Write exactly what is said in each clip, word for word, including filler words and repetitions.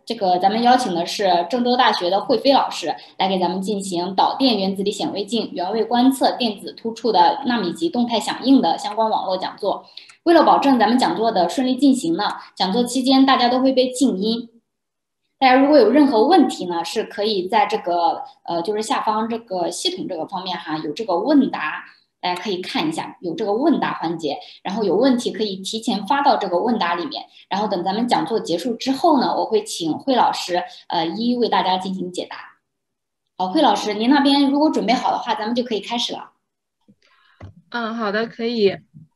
这个咱们邀请的是郑州大学的惠飞老师来给咱们进行导电原子力显微镜原位观测电子突触的纳米级动态响应的相关网络讲座。为了保证咱们讲座的顺利进行呢，讲座期间大家都会被静音。大家如果有任何问题呢，是可以在这个呃，就是下方这个系统这个方面哈，有这个问答。大家可以看一下，有这个问答环节，然后有问题可以提前发到这个问答里面，然后等咱们讲座结束之后呢，我会请惠老师呃一一为大家进行解答。好，惠老师，您那边如果准备好的话，咱们就可以开始了。 嗯，好的，可以。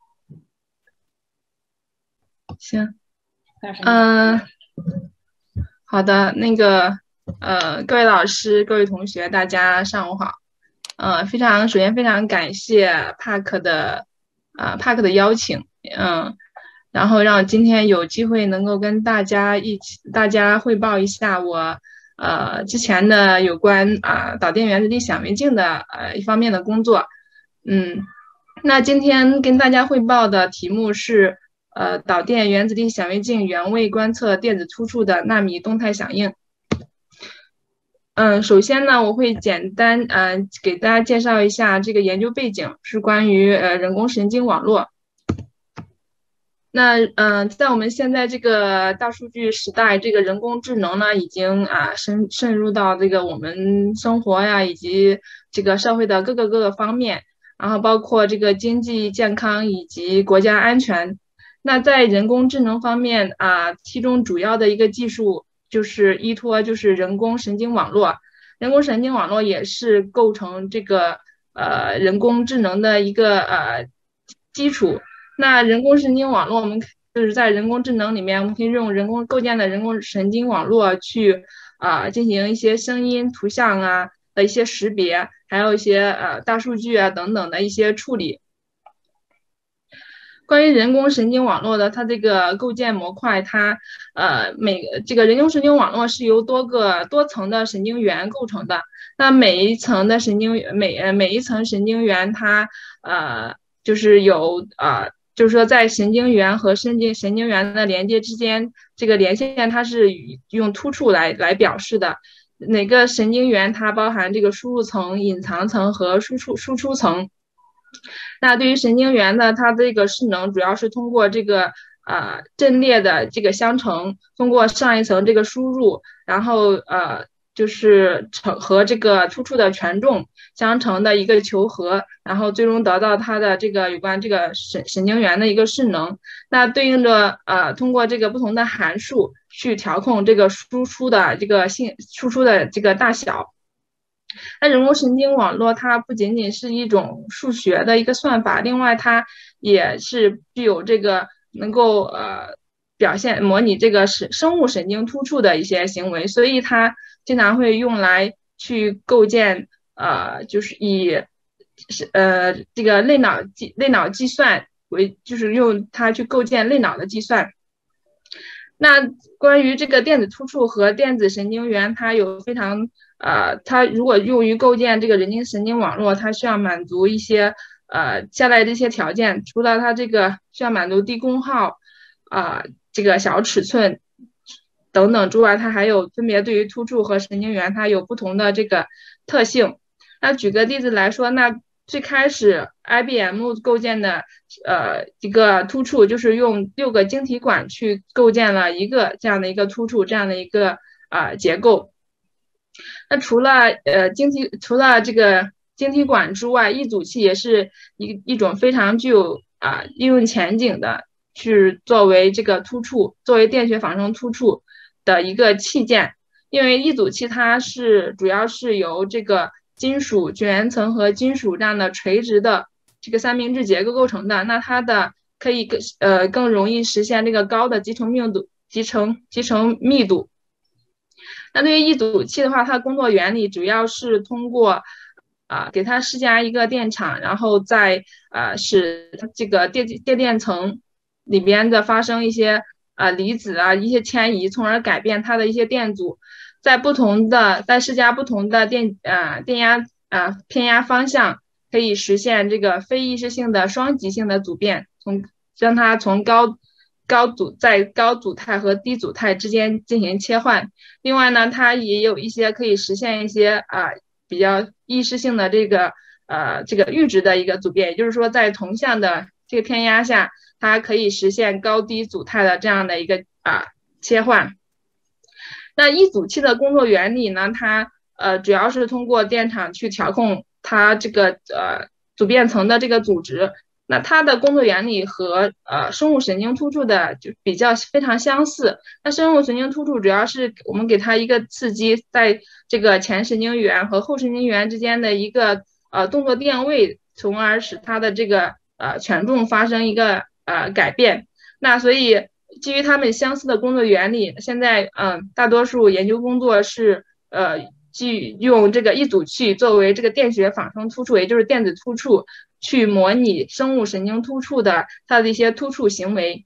行，嗯、呃，好的，那个呃，各位老师、各位同学，大家上午好。呃，非常首先非常感谢帕克的啊、呃、帕克的邀请，嗯，然后让今天有机会能够跟大家一起大家汇报一下我呃之前的有关啊、呃、导电原子力显微镜的呃一方面的工作，嗯，那今天跟大家汇报的题目是呃导电原子力显微镜原位观测电子突触的纳米动态响应。嗯，首先呢，我会简单呃给大家介绍一下这个研究背景，是关于呃人工神经网络。那嗯、呃，在我们现在这个大数据时代，这个人工智能呢，已经啊深渗入到这个我们生活呀，以及这个社会的各个各个方面，然后包括这个经济、健康以及国家安全。那在人工智能方面啊，其中主要的一个技术就是依托就是人工神经网络，人工神经网络也是构成这个呃人工智能的一个呃基础。那人工神经网络，我们就是在人工智能里面，我们可以用人工构建的人工神经网络去啊、呃、进行一些声音、图像啊的一些识别，还有一些呃大数据啊等等的一些处理。关于人工神经网络的，它这个构建模块，它呃每这个人工神经网络是由多个多层的神经元构成的。那每一层的神经每呃每一层神经元，它呃就是有呃就是说在神经元和神经神经元的连接之间，这个连线它是用突触来来表示的。哪个神经元它包含这个输入层、隐藏层和输出输出层。那对于神经元呢，它这个势能主要是通过这个呃阵列的这个相乘，通过上一层这个输入，然后呃就是成和这个突触的权重相乘的一个求和，然后最终得到它的这个有关这个神神经元的一个势能。那对应着呃通过这个不同的函数去调控这个输出的这个性输出的这个大小。那人工神经网络它不仅仅是一种数学的一个算法，另外它也是具有这个能够呃表现模拟这个是生物神经突触的一些行为，所以它经常会用来去构建呃就是以是呃这个类脑计类脑计算为就是用它去构建类脑的计算。那关于这个电子突触和电子神经元，它有非常呃，它如果用于构建这个人工神经网络，它需要满足一些呃下来的一些条件。除了它这个需要满足低功耗啊、呃、这个小尺寸等等之外，它还有分别对于突触和神经元它有不同的这个特性。那举个例子来说，那最开始 I B M 构建的呃一个突触，就是用六个晶体管去构建了一个这样的一个突触，这样的一个啊、呃、结构。那除了呃晶体，除了这个晶体管之外，异阻器也是一一种非常具有啊、呃、应用前景的，去作为这个突触，作为电学仿生突触的一个器件。因为异阻器它是主要是由这个金属绝缘层和金属这样的垂直的这个三明治结构构成的，那它的可以更呃更容易实现这个高的集成密度、集成集成密度。那对于异阻器的话，它的工作原理主要是通过啊、呃、给它施加一个电场，然后再呃使这个电电电层里边的发生一些啊、呃、离子啊一些迁移，从而改变它的一些电阻。在不同的在施加不同的电呃电压啊、呃、偏压方向，可以实现这个非意识性的双极性的阻变，从让它从高高组在高组态和低组态之间进行切换。另外呢，它也有一些可以实现一些啊、呃、比较易失性的这个呃这个阈值的一个组变，也就是说在同向的这个偏压下，它可以实现高低组态的这样的一个啊、呃、切换。那一组器的工作原理呢，它呃主要是通过电场去调控它这个呃组变层的这个组织。那它的工作原理和呃生物神经突触的就比较非常相似。那生物神经突触主要是我们给它一个刺激，在这个前神经元和后神经元之间的一个呃动作电位，从而使它的这个呃权重发生一个呃改变。那所以基于它们相似的工作原理，现在嗯、呃、大多数研究工作是呃基用这个一组器作为这个电学仿生突触，也就是电子突触，去模拟生物神经突触的它的一些突触行为。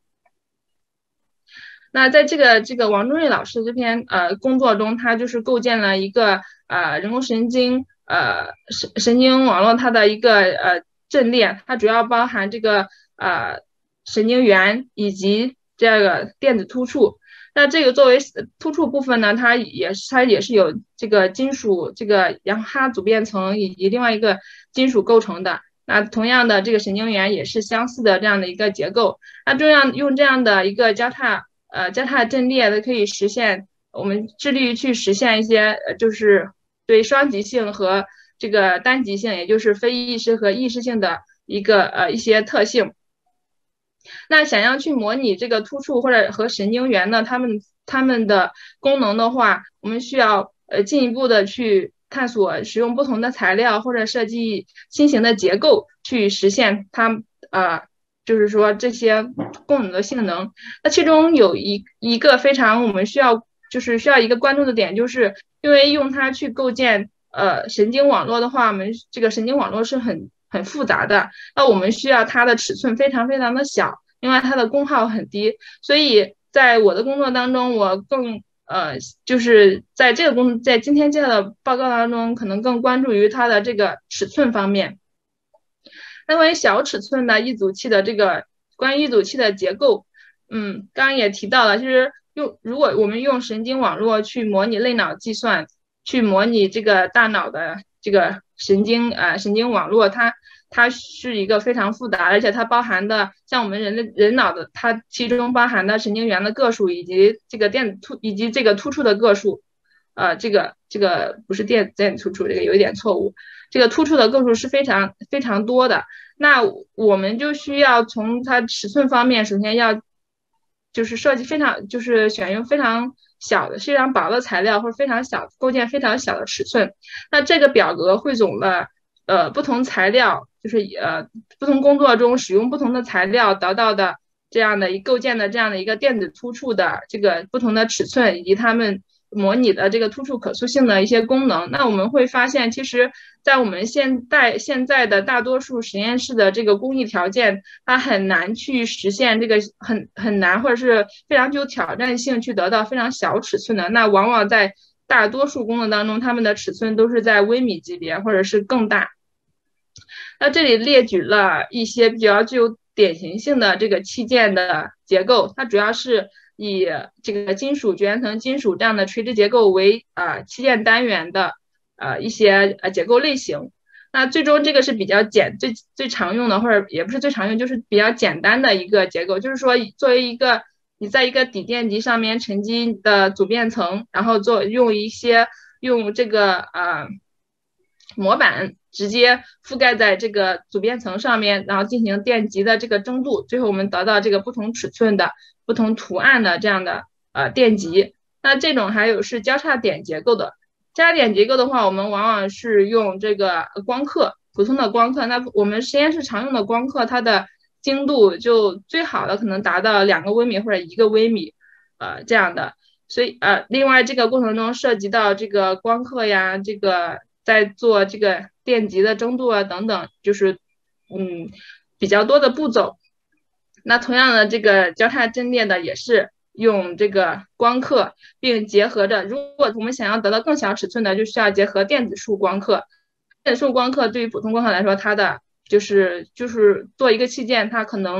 那在这个这个王中瑞老师这篇呃工作中，他就是构建了一个呃人工神经呃神神经网络它的一个呃阵列，它主要包含这个呃神经元以及这个电子突触。那这个作为突触部分呢，它也是它也是有这个金属这个氧哈组变层以及另外一个金属构成的。那同样的这个神经元也是相似的这样的一个结构。那这样用这样的一个交叉呃交叉阵列的可以实现我们致力于去实现一些呃就是对双极性和这个单极性，也就是非意识和意识性的一个呃一些特性。那想要去模拟这个突触或者和神经元呢，它们它们的功能的话，我们需要呃进一步的去探索使用不同的材料或者设计新型的结构去实现它呃就是说这些功能的性能。那其中有一一个非常我们需要就是需要一个关注的点，就是因为用它去构建呃神经网络的话，我们这个神经网络是很很复杂的，那我们需要它的尺寸非常非常的小，另外它的功耗很低，所以在我的工作当中，我更呃就是在这个工在今天介绍的报告当中，可能更关注于它的这个尺寸方面。那关于小尺寸的一组器的这个关于一组器的结构，嗯，刚刚也提到了，就是用如果我们用神经网络去模拟类脑计算，去模拟这个大脑的这个神经呃神经网络，它它是一个非常复杂，而且它包含的像我们人的人脑的，它其中包含的神经元的个数以及这个电子突以及这个突触的个数，呃，这个这个不是电电子突触，这个有一点错误，这个突触的个数是非常非常多的。那我们就需要从它尺寸方面，首先要就是设计非常就是选用非常小的非常薄的材料或者非常小构建非常小的尺寸。那这个表格汇总了呃不同材料，就是呃不同工作中使用不同的材料得到的这样的一构建的这样的一个电子突触的这个不同的尺寸以及它们模拟的这个突触可塑性的一些功能。那我们会发现，其实在我们现在现在的大多数实验室的这个工艺条件，它很难去实现这个很很难或者是非常具有挑战性去得到非常小尺寸的。那往往在大多数工作当中，它们的尺寸都是在微米级别或者是更大。那这里列举了一些比较具有典型性的这个器件的结构，它主要是以这个金属绝缘层金属这样的垂直结构为呃器件单元的呃一些呃结构类型。那最终这个是比较简最最常用的，或者也不是最常用，就是比较简单的一个结构，就是说作为一个你在一个底电极上面沉积的组变层，然后做用一些用这个呃模板直接覆盖在这个组变层上面，然后进行电极的这个蒸镀，最后我们得到这个不同尺寸的不同图案的这样的呃电极。那这种还有是交叉点结构的，交叉点结构的话，我们往往是用这个光刻，普通的光刻。那我们实验室常用的光刻，它的精度就最好的可能达到两个微米或者一个微米，呃这样的。所以呃，另外这个过程中涉及到这个光刻呀，这个在做这个电极的蒸镀啊等等，就是嗯比较多的步骤。那同样的这个交叉阵列的也是用这个光刻，并结合着，如果我们想要得到更小尺寸的，就需要结合电子束光刻。电子束光刻对于普通光刻来说，它的就是就是做一个器件，它可能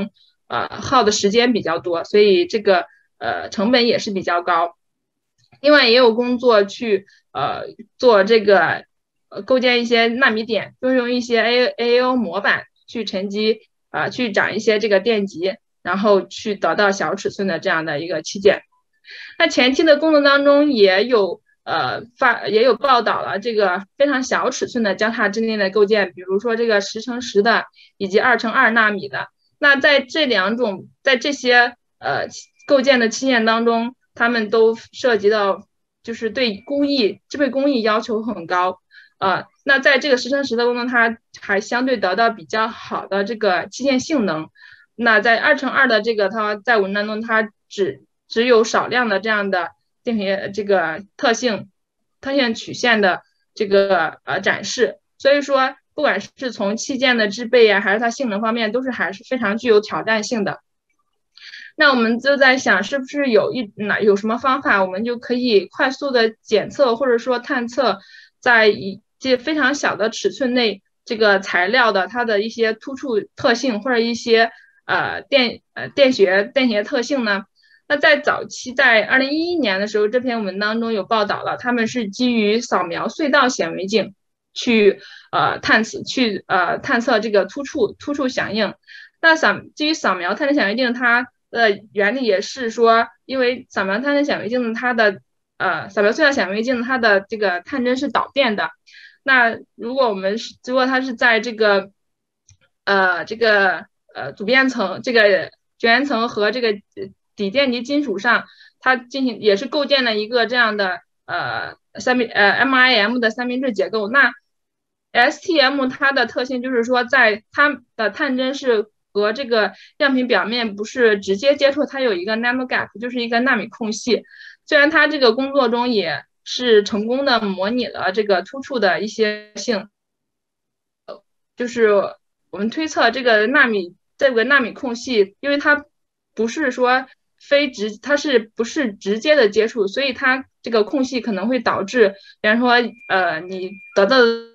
呃耗的时间比较多，所以这个呃成本也是比较高。另外也有工作去呃做这个呃构建一些纳米点，就用一些 A A O 模板去沉积啊、呃，去长一些这个电极，然后去得到小尺寸的这样的一个器件。那前期的工作当中也有呃发也有报道了这个非常小尺寸的交叉阵列的构建，比如说这个十乘十的以及二乘二纳米的。那在这两种在这些呃构建的器件当中，他们都涉及到就是对工艺制备工艺要求很高。呃，那在这个十乘十的工作，它还相对得到比较好的这个器件性能。那在二乘二的这个，它在文当中它只只有少量的这样的电学这个特性特性曲线的这个呃展示，所以说不管是从器件的制备呀，还是它性能方面，都是还是非常具有挑战性的。那我们就在想，是不是有一哪有什么方法，我们就可以快速的检测或者说探测，在一这非常小的尺寸内，这个材料的它的一些突触特性或者一些呃电呃电学电学特性呢？那在早期，在二零一一年的时候，这篇文当中有报道了，他们是基于扫描隧道显微镜去呃探测去呃探测这个突触突触响应。那扫基于扫描探测显微镜，它的原理也是说，因为扫描探测显微镜它的呃扫描隧道显微镜它的这个探针是导电的。那如果我们是如果它是在这个呃这个呃阻变层这个绝缘层和这个底电极金属上，它进行也是构建了一个这样的呃三明呃 M I M 的三明治结构。那 S T M 它的特性就是说，在它的探针是和这个样品表面不是直接接触，它有一个 nano gap， 就是一个纳米空隙。虽然它这个工作中也是成功的模拟了这个突触的一些性，就是我们推测这个纳米这个纳米空隙，因为它不是说非直，它是不是直接的接触，所以它这个空隙可能会导致，比方说呃你得到的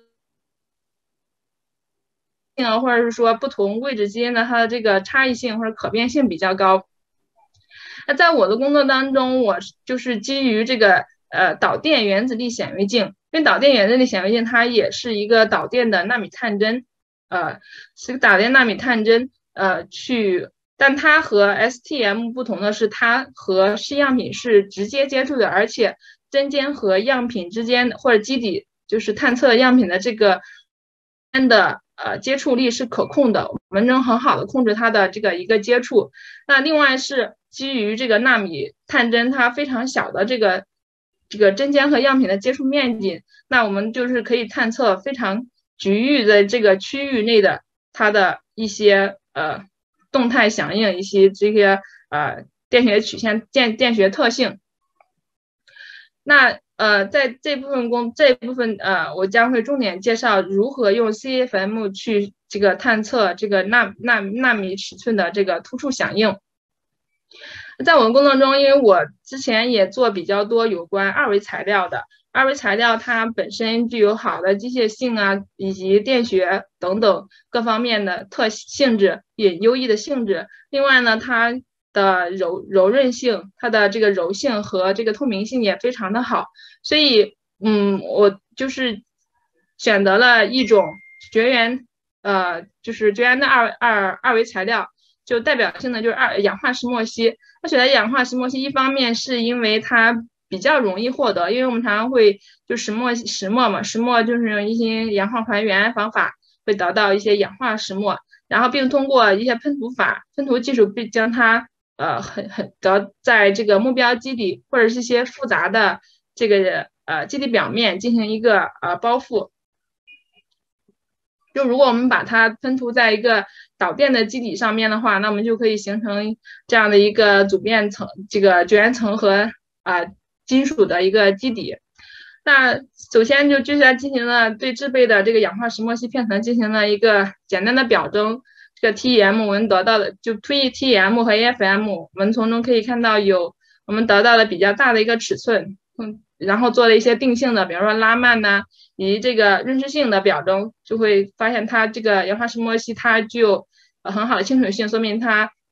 啊，或者是说不同位置之间的它的这个差异性或者可变性比较高。那在我的工作当中，我就是基于这个呃导电原子力显微镜，因为导电原子力显微镜它也是一个导电的纳米探针，呃是个导电纳米探针，呃去，但它和 S T M 不同的是，它和试样品是直接接触的，而且针尖和样品之间或者基底就是探测样品的这个的呃接触力是可控的，我们能很好的控制它的这个一个接触。那另外是基于这个纳米探针它非常小的这个这个针尖和样品的接触面积，那我们就是可以探测非常局域的这个区域内的它的一些呃动态响应，一些这些呃电学曲线电电学特性。那呃，在这部分工这部分呃，我将会重点介绍如何用 C F M 去这个探测这个纳纳纳米尺寸的这个突触响应。在我们工作中，因为我之前也做比较多有关二维材料的，二维材料它本身具有好的机械性啊，以及电学等等各方面的特性质，也优异的性质。另外呢，它的柔柔韧性，它的这个柔性和这个透明性也非常的好，所以嗯，我就是选择了一种绝缘，呃，就是绝缘的二二二维材料，就代表性的就是二氧化石墨烯。我选择氧化石墨烯，一方面是因为它比较容易获得，因为我们常常会就石墨石墨嘛，石墨就是用一些氧化还原方法会得到一些氧化石墨，然后并通过一些喷涂法、喷涂技术，并将它呃很很得在这个目标基底或者是一些复杂的这个呃基底表面进行一个呃包覆。就如果我们把它喷涂在一个导电的基底上面的话，那我们就可以形成这样的一个阻变层，这个绝缘层和啊、呃、金属的一个基底。那首先就就是进行了对制备的这个氧化石墨烯片层进行了一个简单的表征。这个 T E M 我们得到的就推 T E M 和 A F M， 我们从中可以看到有我们得到了比较大的一个尺寸，嗯，然后做了一些定性的，比如说拉曼呐、啊。以及这个润湿性的表征，就会发现它这个氧化石墨烯它具有很好的亲水性，说明它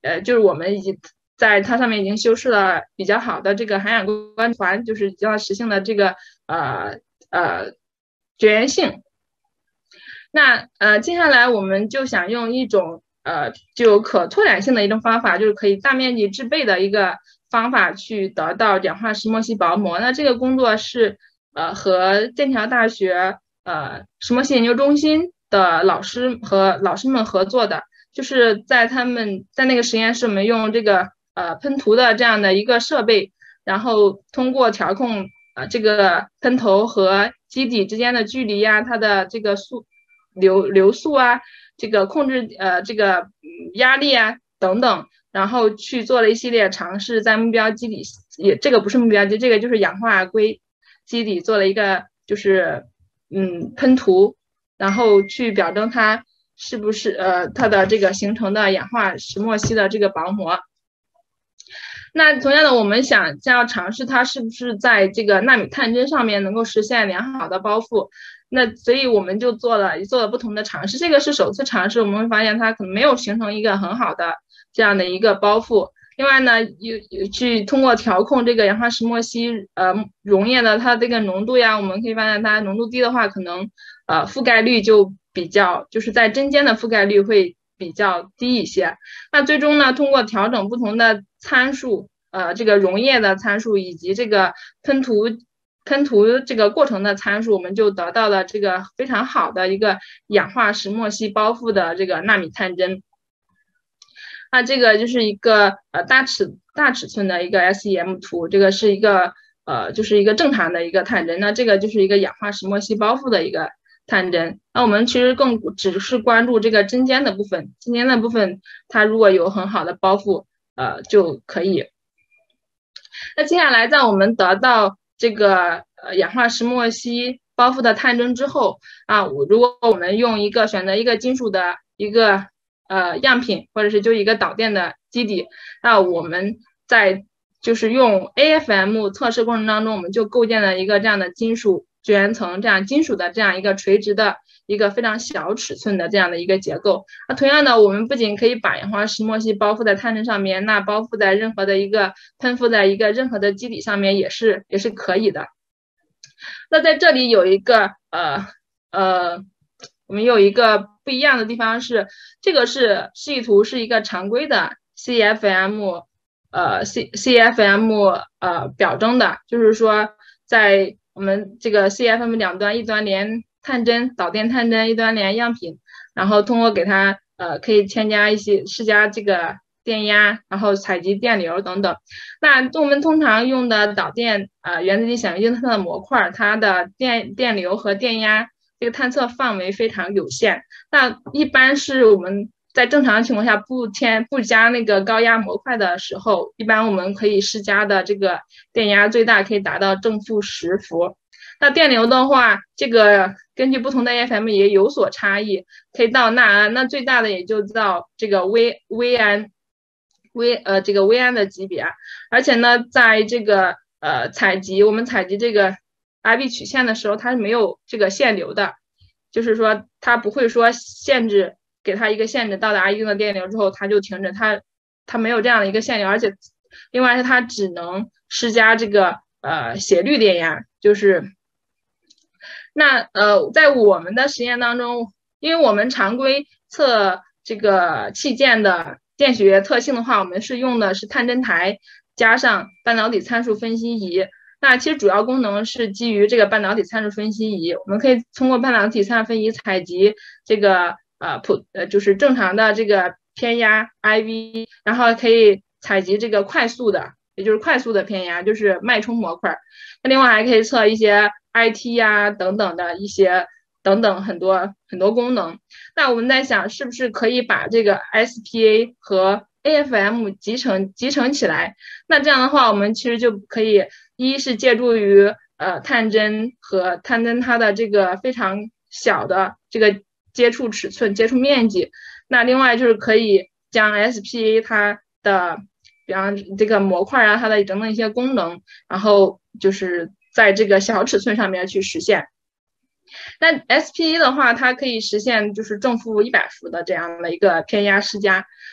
呃，就是我们已经在它上面已经修饰了比较好的这个含氧关团，就是较实性的这个呃呃绝缘性。那呃，接下来我们就想用一种呃具有可拓展性的一种方法，就是可以大面积制备的一个方法去得到氧化石墨烯薄膜。那这个工作是呃和剑桥大学呃石墨烯研究中心的老师和老师们合作的，就是在他们在那个实验室，我们用这个呃喷涂的这样的一个设备，然后通过调控呃这个喷头和基底之间的距离呀、它的这个速流流速啊，这个控制呃这个压力啊等等，然后去做了一系列尝试，在目标基底也这个不是目标基，这个就是氧化硅基底做了一个就是嗯喷涂，然后去表征它是不是呃它的这个形成的氧化石墨烯的这个薄膜。那同样的，我们想要尝试它是不是在这个纳米探针上面能够实现良好的包覆。那所以我们就做了做了不同的尝试，这个是首次尝试，我们会发现它可能没有形成一个很好的这样的一个包覆。另外呢，有去通过调控这个氧化石墨烯呃溶液的它这个浓度呀，我们可以发现它浓度低的话，可能呃覆盖率就比较就是在针尖的覆盖率会比较低一些。那最终呢，通过调整不同的参数，呃，这个溶液的参数以及这个喷涂喷涂这个过程的参数，我们就得到了这个非常好的一个氧化石墨烯包覆的这个纳米探针。那这个就是一个呃大尺大尺寸的一个 S E M 图，这个是一个呃就是一个正常的一个探针，那这个就是一个氧化石墨烯包覆的一个探针。那我们其实更只是关注这个针尖的部分，针尖的部分它如果有很好的包覆，呃就可以。那接下来在我们得到这个呃氧化石墨烯包覆的探针之后啊，如果我们用一个选择一个金属的一个呃样品，或者是就一个导电的基底，那我们在就是用 A F M 测试过程当中，我们就构建了一个这样的金属绝缘层，这样金属的这样一个垂直的一个非常小尺寸的这样的一个结构。那同样的，我们不仅可以把氧化石墨烯包覆在探针上面，那包覆在任何的一个喷覆在一个任何的基底上面也是也是可以的。那在这里有一个呃呃，我们有一个不一样的地方是，这个是示意图是一个常规的 C F M 呃 C C F M 呃表征的，就是说在我们这个 C F M 两端，一端连探针导电探针，一端连样品，然后通过给它呃可以添加一些施加这个电压，然后采集电流等等。那我们通常用的导电呃原子级显微镜它的模块，它的电电流和电压这个探测范围非常有限。那一般是我们在正常情况下不添不加那个高压模块的时候，一般我们可以施加的这个电压最大可以达到正负十伏。那电流的话，这个根据不同的 A F M 也有所差异，可以到纳安，那最大的也就到这个微微安。微呃这个微安的级别，而且呢，在这个呃采集我们采集这个 I B 曲线的时候，它是没有这个限流的，就是说它不会说限制给它一个限制到达一定的电流之后它就停止，它它没有这样的一个限流，而且另外是它只能施加这个呃斜率电压，就是那呃在我们的实验当中，因为我们常规测这个器件的电学特性的话，我们是用的是探针台加上半导体参数分析仪。那其实主要功能是基于这个半导体参数分析仪，我们可以通过半导体参数分析仪采集这个呃普呃就是正常的这个偏压 I V， 然后可以采集这个快速的，也就是快速的偏压，就是脉冲模块。那另外还可以测一些 I T 呀、啊、等等的一些。等等很多很多功能，那我们在想是不是可以把这个 S P A 和 A F M 集成集成起来？那这样的话，我们其实就可以一是借助于呃探针和探针它的这个非常小的这个接触尺寸、接触面积，那另外就是可以将 S P A 它的，比方这个模块啊，它的等等一些功能，然后就是在这个小尺寸上面去实现。那 S P A 的话，它可以实现就是正负一百伏的这样的一个偏压施加。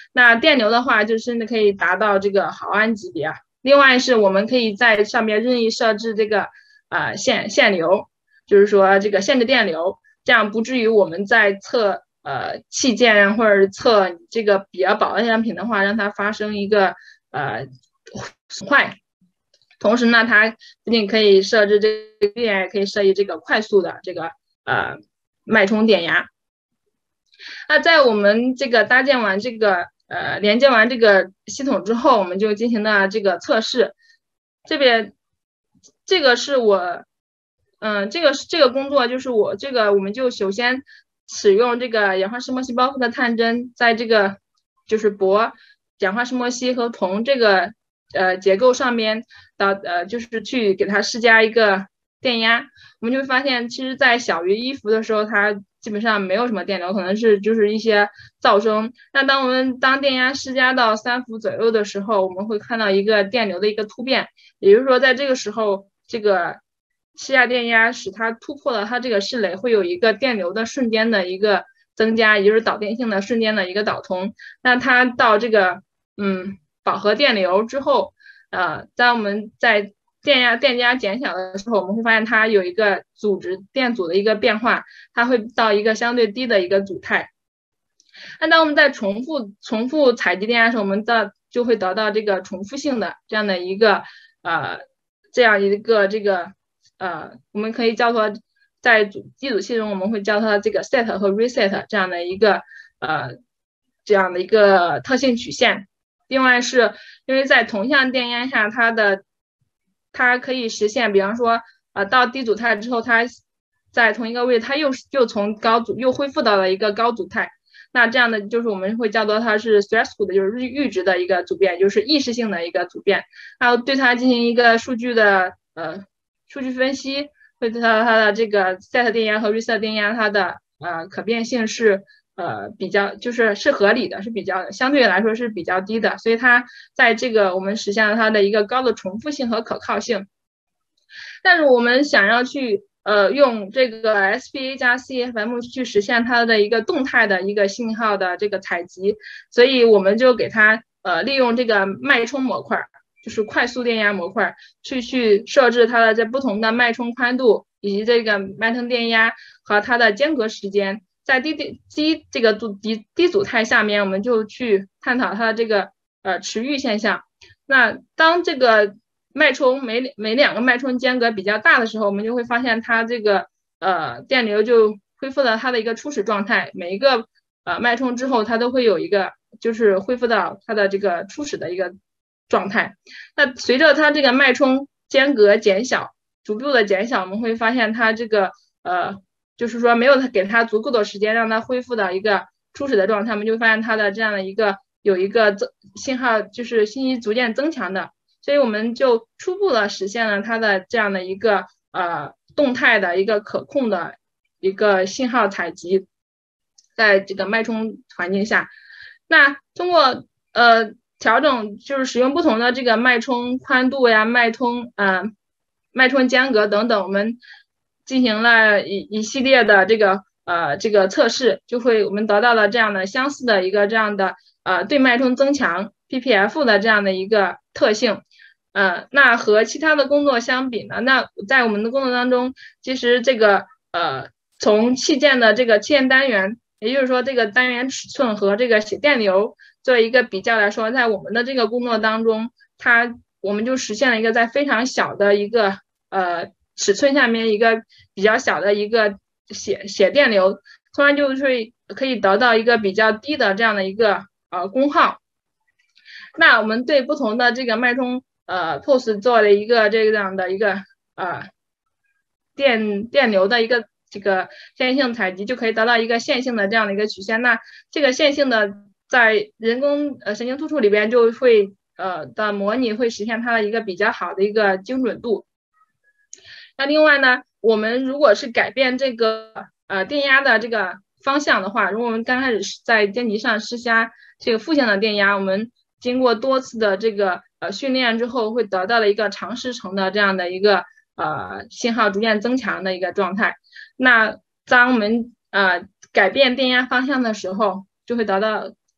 那电流的话，就甚至可以达到这个毫安级别。另外是我们可以在上面任意设置这个呃限限流，就是说这个限制电流，这样不至于我们在测呃器件或者测这个比较保安品的话，让它发生一个呃损坏。同时呢，它不仅可以设置这个电，也可以设计这个快速的这个呃脉冲电压。那在我们这个搭建完这个呃连接完这个系统之后，我们就进行了这个测试。这边这个是我，嗯、呃，这个这个工作就是我这个我们就首先使用这个氧化石墨烯包覆的探针，在这个就是铂、氧化石墨烯和铜这个呃结构上面到呃就是去给它施加一个电压，我们就会发现，其实在小于一伏的时候，它基本上没有什么电流，可能是就是一些噪声。那当我们当电压施加到三伏左右的时候，我们会看到一个电流的一个突变，也就是说，在这个时候，这个施压电压使它突破了它这个室垒，会有一个电流的瞬间的一个增加，也就是导电性的瞬间的一个导通。那它到这个嗯饱和电流之后，呃，当我们在电压电压减小的时候，我们会发现它有一个阻值电阻的一个变化，它会到一个相对低的一个阻态。那当我们在重复重复采集电压的时候，我们到就会得到这个重复性的这样的一个呃这样一个这个呃我们可以叫做在组机组系中我们会叫它这个 set 和 reset 这样的一个呃这样的一个特性曲线。另外是因为在同向电压下，它的它可以实现，比方说，呃，到低阻态之后，它在同一个位置，它又又从高阻又恢复到了一个高阻态。那这样的就是我们会叫做它是 threshold， 就是阈值的一个阻变，就是意识性的一个阻变。然后对它进行一个数据的呃数据分析，会对它它的这个 set 电压和 reset 电压它的呃可变性是呃比较就是是合理的，是比较相对来说是比较低的，所以它在这个我们实现了它的一个高的重复性和可靠性。但是我们想要去呃用这个 S P A 加 C F M 去实现它的一个动态的一个信号的这个采集，所以我们就给它呃利用这个脉冲模块，就是快速电压模块，去去设置它的这不同的脉冲宽度以及这个脉冲电压和它的间隔时间。在低低低这个阻低低阻态下面，我们就去探讨它的这个呃迟阈现象。那当这个脉冲每每两个脉冲间隔比较大的时候，我们就会发现它这个呃电流就恢复了它的一个初始状态。每一个呃脉冲之后，它都会有一个就是恢复到它的这个初始的一个状态。那随着它这个脉冲间隔减小，逐步的减小，我们会发现它这个呃就是说没有给它足够的时间让它恢复到一个初始的状态，我们就发现它的这样的一个有一个增信号就是信息逐渐增强的。所以我们就初步的实现了它的这样的一个呃动态的一个可控的一个信号采集，在这个脉冲环境下，那通过呃调整就是使用不同的这个脉冲宽度呀、脉冲呃脉冲间隔等等，我们进行了一一系列的这个呃这个测试，就会我们得到了这样的相似的一个这样的呃对脉冲增强 P P F 的这样的一个特性。呃，那和其他的工作相比呢？那在我们的工作当中，其实这个呃，从器件的这个器件单元，也就是说这个单元尺寸和这个写电流做一个比较来说，在我们的这个工作当中，它我们就实现了一个在非常小的一个呃尺寸下面一个比较小的一个写写电流，从而就是可以得到一个比较低的这样的一个呃功耗。那我们对不同的这个脉冲呃 P O S 做了一个这样的一个呃电电流的一个这个线性采集，就可以得到一个线性的这样的一个曲线。那这个线性的在人工呃神经突触里边就会呃的模拟会实现它的一个比较好的一个精准度。那另外呢，我们如果是改变这个呃电压的这个方向的话，如果我们刚开始在电极上施加这个负向的电压，我们经过多次的这个呃训练之后，会得到了一个长时程的这样的一个呃信号逐渐增强的一个状态。那当我们呃改变电压方向的时候，就会得到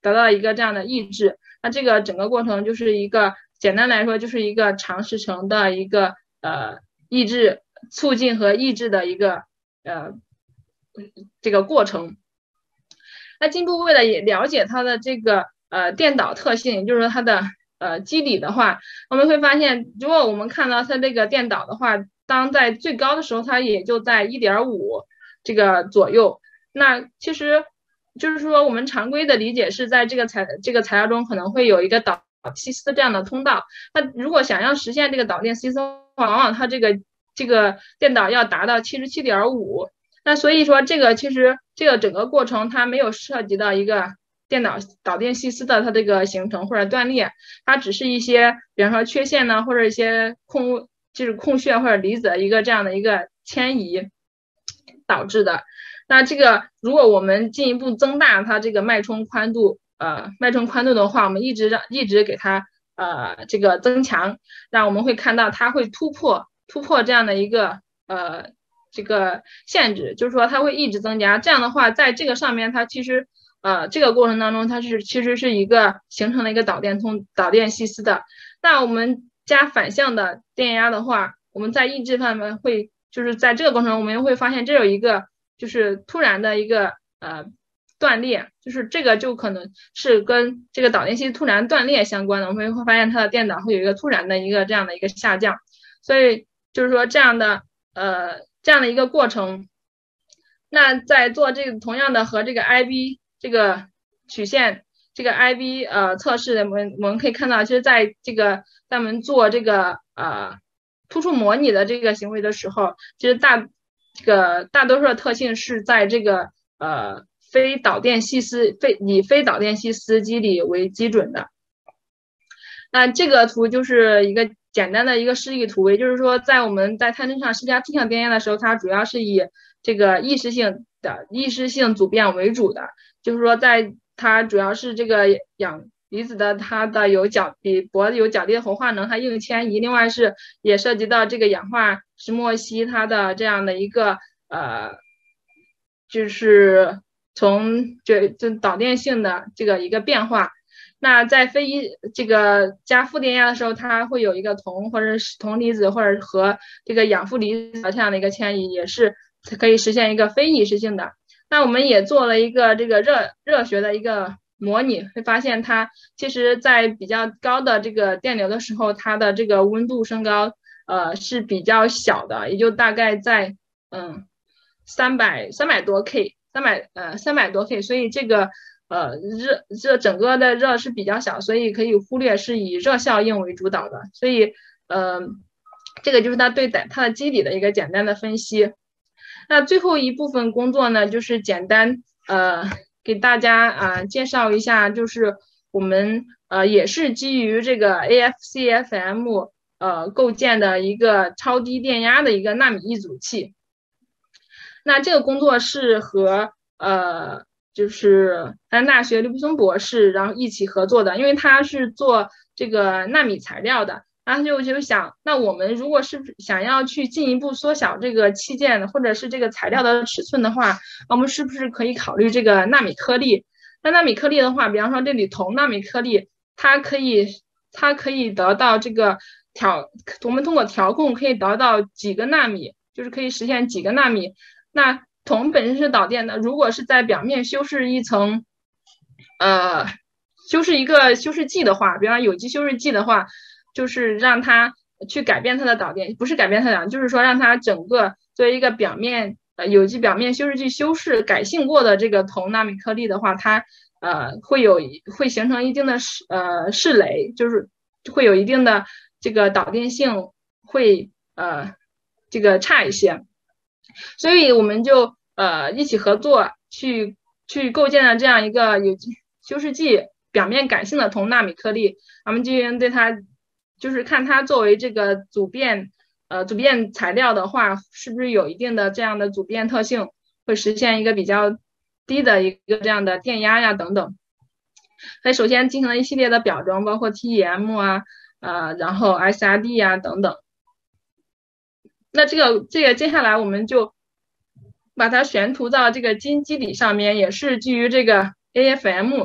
得到一个这样的抑制。那这个整个过程就是一个简单来说就是一个长时程的一个呃抑制促进和抑制的一个呃这个过程。那进一步为了也了解它的这个呃电导特性，也就是说它的呃机理的话，我们会发现，如果我们看到它这个电导的话，当在最高的时候，它也就在 一点五 这个左右。那其实就是说，我们常规的理解是在这个材这个材料中可能会有一个导西斯这样的通道。那如果想要实现这个导电西斯，往往它这个这个电导要达到 七十七点五。那所以说，这个其实这个整个过程它没有涉及到一个电导导电细丝的它这个形成或者断裂，它只是一些比方说缺陷呢，或者一些空就是空穴或者离子的一个这样的一个迁移导致的。那这个如果我们进一步增大它这个脉冲宽度，呃，脉冲宽度的话，我们一直让一直给它呃这个增强，那我们会看到它会突破突破这样的一个呃。这个限制，就是说它会一直增加，这样的话在这个上面它其实呃这个过程当中它是其实是一个形成了一个导电通导电细丝的。那我们加反向的电压的话，我们在抑制方面会就是在这个过程中我们会发现这有一个就是突然的一个呃断裂，就是这个就可能是跟这个导电细丝突然断裂相关的，我们会发现它的电导会有一个突然的一个这样的一个下降。所以就是说这样的呃这样的一个过程，那在做这个同样的和这个 I B 这个曲线这个 I B 呃测试的，我们我们可以看到，其实在这个在我们做这个呃突触模拟的这个行为的时候，其实大这个大多数的特性是在这个呃非导电细丝非以非导电细丝机理为基准的。那这个图就是一个简单的一个示意图，也就是说，在我们在探针上施加 T 向电压的时候，它主要是以这个异时性的异时性阻变为主的，就是说，在它主要是这个氧离子的它的有较比铂有较低的活化能，它硬迁移，另外是也涉及到这个氧化石墨烯它的这样的一个呃，就是从这这导电性的这个一个变化。那在非一这个加负电压的时候，它会有一个铜或者是铜离子或者和这个氧负离子这样的一个迁移，也是可以实现一个非异时性的。那我们也做了一个这个热热学的一个模拟，会发现它其实在比较高的这个电流的时候，它的这个温度升高呃是比较小的，也就大概在嗯三百三百多 K 三百呃三百多 K， 所以这个。呃，热热整个的热是比较小，所以可以忽略是以热效应为主导的，所以呃，这个就是它对它的机理的一个简单的分析。那最后一部分工作呢，就是简单呃给大家啊、呃、介绍一下，就是我们呃也是基于这个 A F C F M 呃构建的一个超低电压的一个纳米抑阻器。那这个工作是和呃。就是南大学刘培松博士，然后一起合作的，因为他是做这个纳米材料的，然后就就想，那我们如果是想要去进一步缩小这个器件或者是这个材料的尺寸的话，我们是不是可以考虑这个纳米颗粒？那纳米颗粒的话，比方说这里铜纳米颗粒，它可以它可以得到这个调，我们通过调控可以得到几个纳米，就是可以实现几个纳米。那铜本身是导电的，如果是在表面修饰一层，呃，修饰一个修饰剂的话，比方有机修饰剂的话，就是让它去改变它的导电，不是改变它的，就是说让它整个作为一个表面呃有机表面修饰剂修饰改性过的这个铜纳米颗粒的话，它呃会有会形成一定的呃势雷，就是会有一定的这个导电性会呃这个差一些。所以我们就呃一起合作去去构建了这样一个有机修饰剂表面感性的铜纳米颗粒，我们进行对它就是看它作为这个阻变呃阻变材料的话，是不是有一定的这样的阻变特性，会实现一个比较低的一个这样的电压呀等等。所以首先进行了一系列的表征，包括 T E M 啊呃然后 S R D 啊等等。那这个这个接下来我们就把它悬涂到这个基因机理上面，也是基于这个 A F M，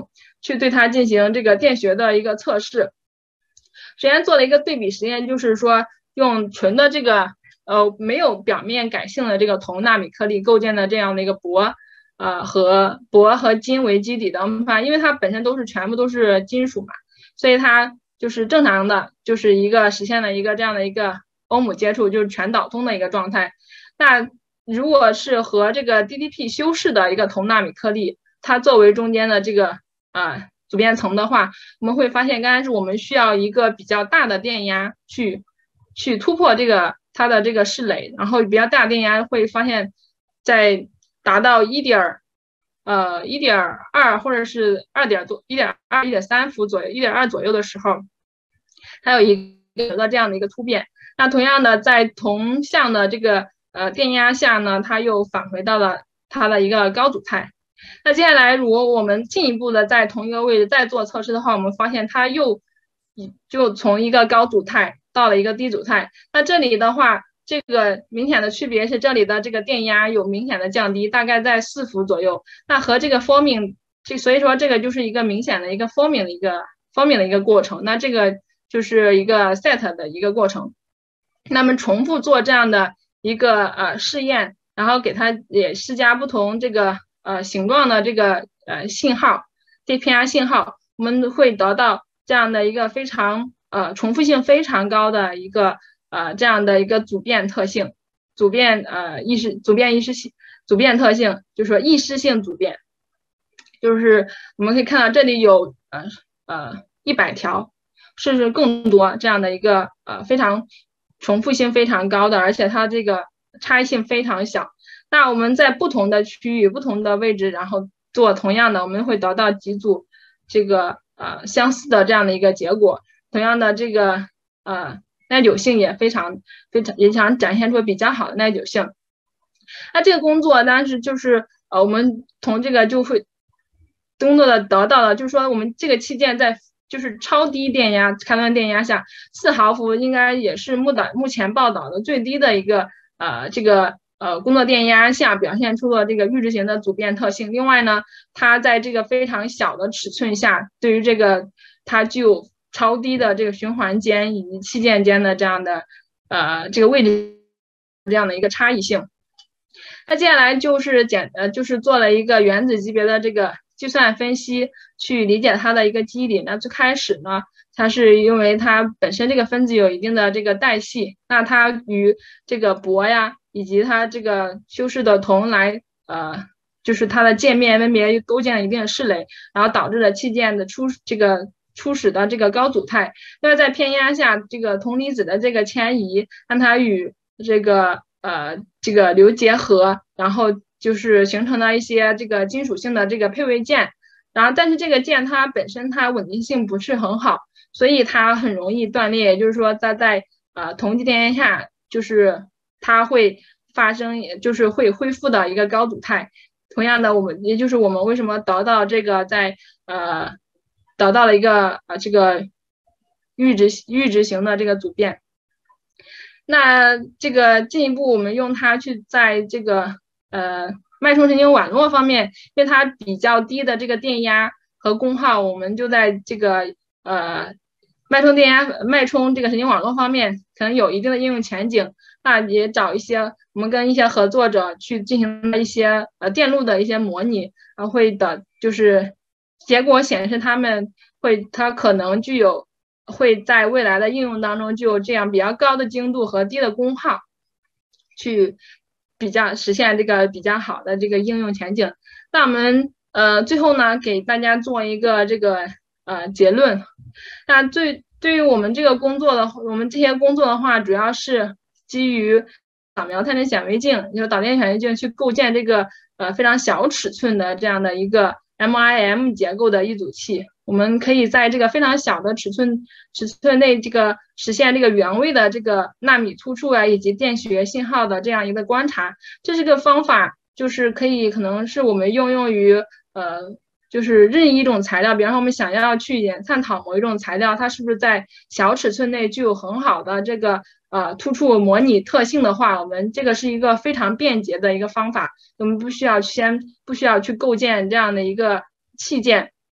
去对它进行这个电学的一个测试。首先做了一个对比实验，就是说用纯的这个呃没有表面改性的这个铜纳米颗粒构建的这样的一个铂呃和铂和金为基底的，我们发现因为它本身都是全部都是金属嘛，所以它就是正常的就是一个实现了一个这样的一个欧姆接触，就是全导通的一个状态。那如果是和这个 D D P 修饰的一个铜纳米颗粒，它作为中间的这个呃组变层的话，我们会发现刚才是我们需要一个比较大的电压去去突破这个它的这个室垒，然后比较大的电压会发现在达到一点呃一点二或者是二点多一点二一点三伏左右一点二左右的时候，它有一个这样的一个突变。那同样的在同向的这个呃电压下呢，它又返回到了它的一个高组态。那接下来如果我们进一步的在同一个位置再做测试的话，我们发现它又就从一个高组态到了一个低组态。那这里的话，这个明显的区别是这里的这个电压有明显的降低，大概在四伏左右。那和这个 forming 这所以说这个就是一个明显的一个 forming 的一个 forming 的一个过程。那这个就是一个 set 的一个过程。那么重复做这样的一个呃试验，然后给它也施加不同这个呃形状的这个呃信号，这偏压信号，我们会得到这样的一个非常呃重复性非常高的一个呃这样的一个组变特性，组变呃异时组变异时性组变特性，就是说异时性组变，就是我们可以看到这里有呃呃一百条，甚至更多这样的一个呃非常重复性非常高的，而且它这个差异性非常小。那我们在不同的区域、不同的位置，然后做同样的，我们会得到几组这个呃相似的这样的一个结果。同样的，这个呃耐久性也非常非常也想展现出比较好的耐久性。那这个工作当然是就是呃我们从这个就会工作的得到了，就是说我们这个器件在就是超低电压开端电压下，四毫伏应该也是目导目前报道的最低的一个呃这个呃工作电压下表现出了这个预制型的组变特性。另外呢，它在这个非常小的尺寸下，对于这个它具有超低的这个循环间以及器件间的这样的呃这个位置这样的一个差异性。那接下来就是简呃就是做了一个原子级别的这个计算分析，去理解它的一个机理。那最开始呢，它是因为它本身这个分子有一定的这个带系，那它与这个铂呀以及它这个修饰的铜来呃就是它的界面分别构建了一定的室垒，然后导致了器件的初这个初始的这个高组态。那在偏压下，这个铜离子的这个迁移，让它与这个呃这个硫结合，然后就是形成了一些这个金属性的这个配位键。然后但是这个键它本身它稳定性不是很好，所以它很容易断裂，也就是说它在呃同级电压下，就是它会发生也就是会恢复的一个高组态。同样的，我们也就是我们为什么得到这个在呃得到了一个呃这个预制预制型的这个组变。那这个进一步我们用它去在这个呃脉冲神经网络方面，因为它比较低的这个电压和功耗，我们就在这个呃脉冲电压脉冲这个神经网络方面可能有一定的应用前景。那也找一些我们跟一些合作者去进行一些呃电路的一些模拟，然后会的就是结果显示他们会它可能具有会在未来的应用当中具有这样比较高的精度和低的功耗，去比较实现这个比较好的这个应用前景。那我们呃最后呢给大家做一个这个呃结论。那最对于我们这个工作的我们这些工作的话，主要是基于扫描探针显微镜，就是导电显微镜去构建这个呃非常小尺寸的这样的一个 M I M 结构的一组器。我们可以在这个非常小的尺寸尺寸内，这个实现这个原位的这个纳米突触啊，以及电学信号的这样一个观察。这是个方法，就是可以可能是我们应用于呃，就是任意一种材料，比方说我们想要去研探讨某一种材料，它是不是在小尺寸内具有很好的这个呃突触模拟特性的话，我们这个是一个非常便捷的一个方法。我们不需要先不需要去构建这样的一个器件。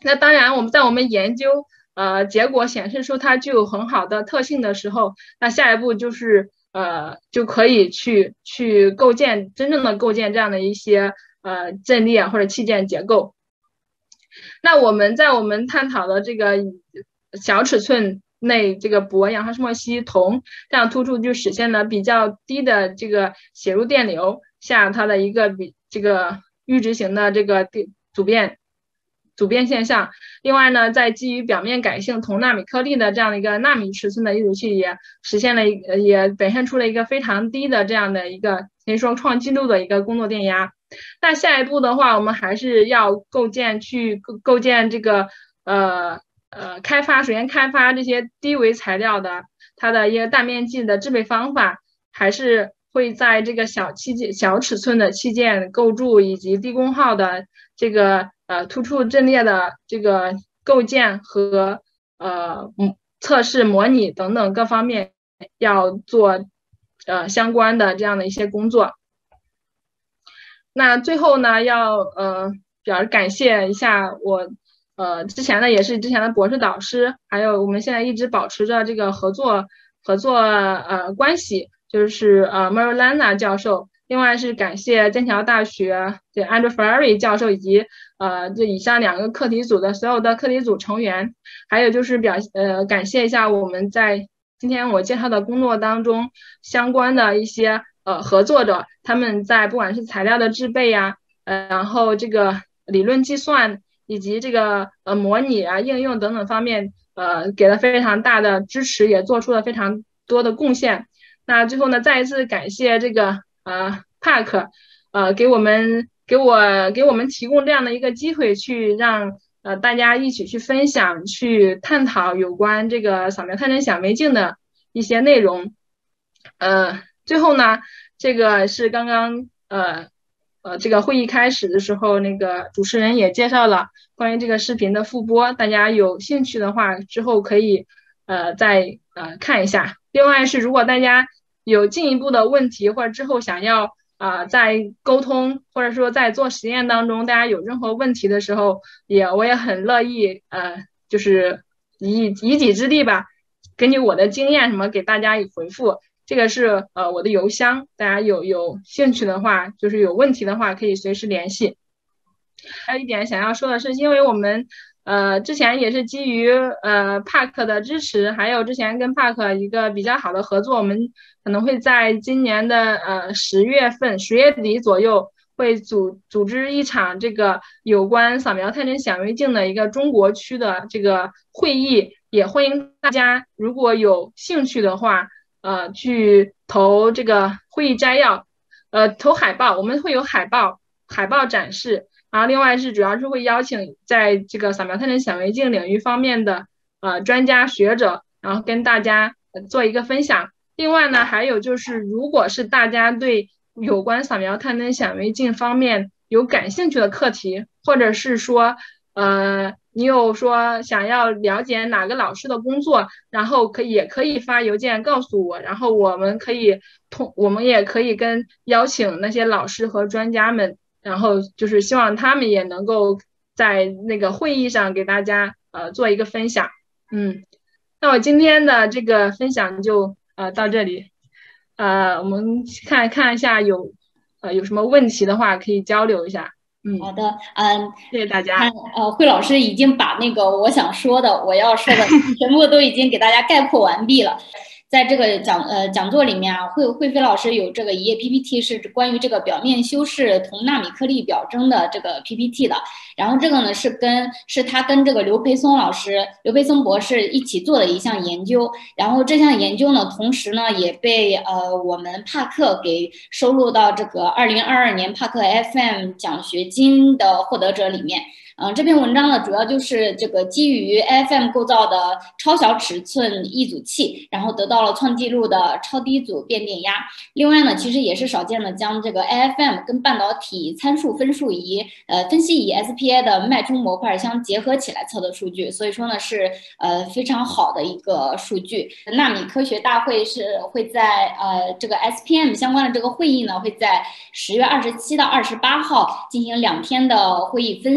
那当然，我们在我们研究呃结果显示出它具有很好的特性的时候，那下一步就是呃就可以去去构建真正的构建这样的一些呃阵列或者器件结构。那我们在我们探讨的这个小尺寸内这个铂、氧化石墨烯、铜这样突触就实现了比较低的这个写入电流下它的一个比这个阈值型的这个阻变阻变现象。另外呢，在基于表面改性铜纳米颗粒的这样的一个纳米尺寸的一组器也实现了也表现出了一个非常低的这样的一个可以说创纪录的一个工作电压。那下一步的话，我们还是要构建去构构建这个呃呃开发，首先开发这些低维材料的它的一个大面积的制备方法，还是会在这个小器件小尺寸的器件构筑以及低功耗的这个呃突触阵列的这个构建和呃测试模拟等等各方面要做呃相关的这样的一些工作。那最后呢，要呃表示感谢一下我呃之前的也是之前的博士导师，还有我们现在一直保持着这个合作合作呃关系，就是呃 Marilana 教授，另外是感谢剑桥大学这 Andrew Ferrari 教授以及呃这以上两个课题组的所有的课题组成员，还有就是表呃感谢一下我们在今天我介绍的工作当中相关的一些呃合作者，他们在不管是材料的制备呀、呃，然后这个理论计算以及这个呃模拟啊应用等等方面，呃给了非常大的支持，也做出了非常多的贡献。那最后呢，再一次感谢这个呃 Park， 呃给我们给我给我们提供这样的一个机会，去让呃大家一起去分享、去探讨有关这个扫描探针显微镜的一些内容。呃，最后呢，这个是刚刚呃呃这个会议开始的时候，那个主持人也介绍了关于这个视频的复播，大家有兴趣的话，之后可以呃再呃看一下。另外是如果大家有进一步的问题，或者之后想要啊、呃、在沟通或者说在做实验当中，大家有任何问题的时候，也我也很乐意呃就是以以己之力吧，根据我的经验什么给大家以回复。这个是呃我的邮箱，大家有有兴趣的话，就是有问题的话可以随时联系。还有一点想要说的是，因为我们呃之前也是基于呃 Park 的支持，还有之前跟 Park 一个比较好的合作，我们可能会在今年的呃十月份十月底左右会组组织一场这个有关扫描探针显微镜的一个中国区的这个会议，也欢迎大家如果有兴趣的话。呃，去投这个会议摘要，呃，投海报，我们会有海报，海报展示。然后另外是主要是会邀请在这个扫描探针显微镜领域方面的呃专家学者，然后跟大家做一个分享。另外呢，还有就是如果是大家对有关扫描探针显微镜方面有感兴趣的课题，或者是说呃。你有说想要了解哪个老师的工作，然后可以也可以发邮件告诉我，然后我们可以通，我们也可以跟邀请那些老师和专家们，然后就是希望他们也能够在那个会议上给大家呃做一个分享。嗯，那我今天的这个分享就呃到这里，呃，我们看看一下有呃有什么问题的话可以交流一下。嗯， 好的，嗯， 谢谢大家。 看，呃，惠老师已经把那个我想说的、我要说的全部都已经给大家概括完毕了。在这个讲呃讲座里面啊，惠惠飞老师有这个一页 P P T 是关于这个表面修饰铜纳米颗粒表征的这个 P P T 的。然后这个呢是跟是他跟这个刘培松老师、刘培松博士一起做的一项研究。然后这项研究呢，同时呢也被呃我们帕克给收录到这个二零二二年帕克 F M 奖学金的获得者里面。嗯、呃，这篇文章呢，主要就是这个基于 A F M 构造的超小尺寸一组器，然后得到了创纪录的超低阻变电压。另外呢，其实也是少见的将这个 A F M 跟半导体参数分数仪、呃分析仪 S P I 的脉冲模块相结合起来测的数据，所以说呢是呃非常好的一个数据。纳米科学大会是会在呃这个 S P M 相关的这个会议呢，会在十月二十七到二十八号进行两天的会议分享。